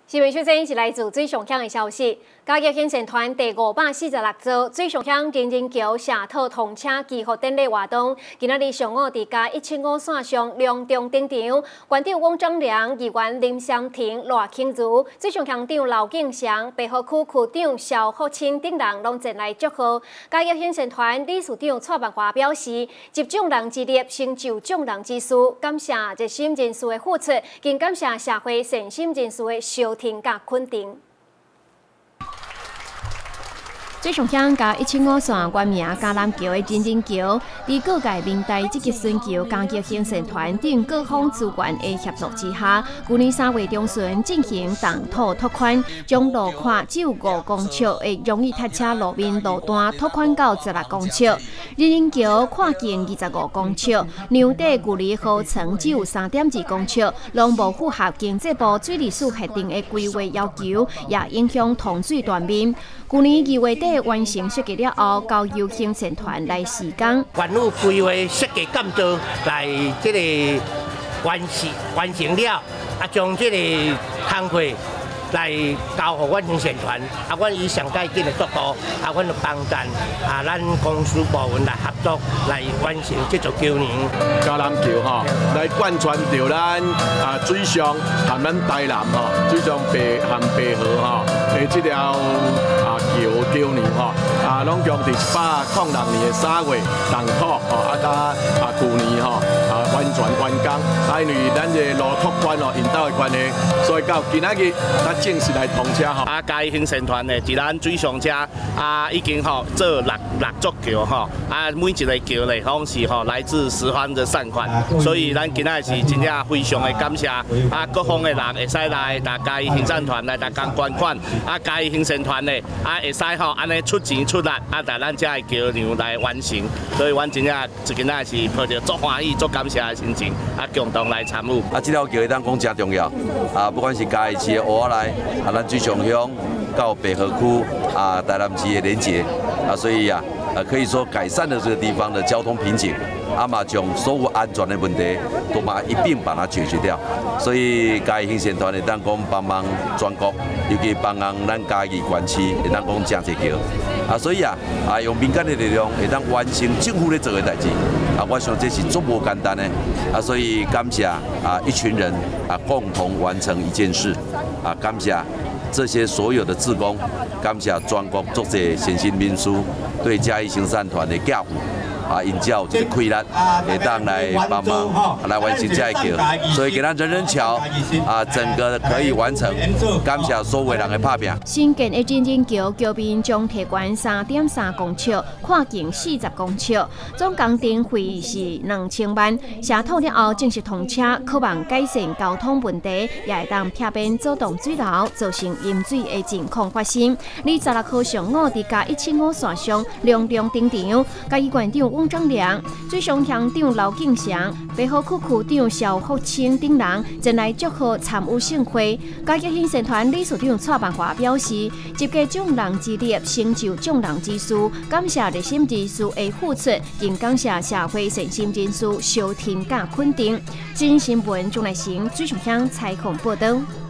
新闻首先是来自最上乡的消息，嘉义县城团第546座最上乡人人桥社讨通车祈福典礼活动，今仔日上午伫嘉175线上隆重登场，馆长汪章良、议员林湘婷、赖庆如、最上乡长刘敬祥、北河区区长肖福清等人拢前来祝贺。嘉义县城团理事长蔡万华表示，集众人之力，成就众人之事，感谢热心人士的付出，更感谢社会善心人士的收听甲肯定。最上乡甲175线冠名嘉南桥的人人桥，伫各界明代积极寻求嘉义县城团等各方资源的协助之下，去年3月中旬进行动土拓宽，将路宽只有5公尺的容易塞车路面路段拓宽到16公尺，人人桥跨径25公尺，梁底距离河床只有3.2公尺，拢无符合经济部水利署核定的规划要求，也影响通水断面。去年2月底完成设计了后，交由县城团来施工。 原有规划设计监督来这个完成了，将这个工课来交予阮县城团，阮以上介紧的速度，阮就帮咱咱公司部门来合作来完成这座桥梁。 嘉南桥来贯穿着咱水上含咱台南水上含白河的这条桥梁拢将伫102年的3月动土加去年完全完工。因为咱这路拓宽引导的关系，所以到今仔日咱正式来通车嘉义县城团呢，伫咱水上车已经做6座桥每一个桥呢拢是来自十方的善款，所以咱今仔是真正非常的感谢各方的人会使来嘉义行善团来共捐款，嘉义行善团呢会使安尼出钱出力来咱这个桥梁来完成，所以阮真正今仔是抱着足欢喜、足感谢的心情共同来参与。 这条桥当讲真重要不管是嘉义市的湖仔内咱水上乡到北河区台南市的连结所以可以说改善了这个地方的交通瓶颈，嘛将所有安全的问题都一并把它解决掉。所以嘉义县城团会当讲帮忙全国，尤其帮忙咱嘉义县区会当讲真济桥所以用民间的力量会当完成政府咧做的代志我想这是足无简单的所以感谢一群人共同完成一件事感谢这些所有的志工，感谢全国各界善心人士对嘉义行善团的寄付因才有这个气力，会当来帮忙来完成这个桥，所以给咱人人桥整个可以完成，感谢所有人的拍拼。 新建的人人桥桥面将提悬3.3公尺，跨径40公尺，总工程费是2000万。社讨了后正式通车，渴望改善交通问题，也会当避免阻挡水流，造成淹水的情况发生。26号上午，伫嘉175线上隆重登场，嘉义县长汪章良、水上乡长刘敬祥、北河区区长肖福清等人前来祝贺参与盛会。嘉义县城团理事长蔡万华表示，集结众人之力，成就众人之事，感谢热心人士的付出，更感谢社会善心人士收听甲肯定。新新闻钟来成水上乡采访报道。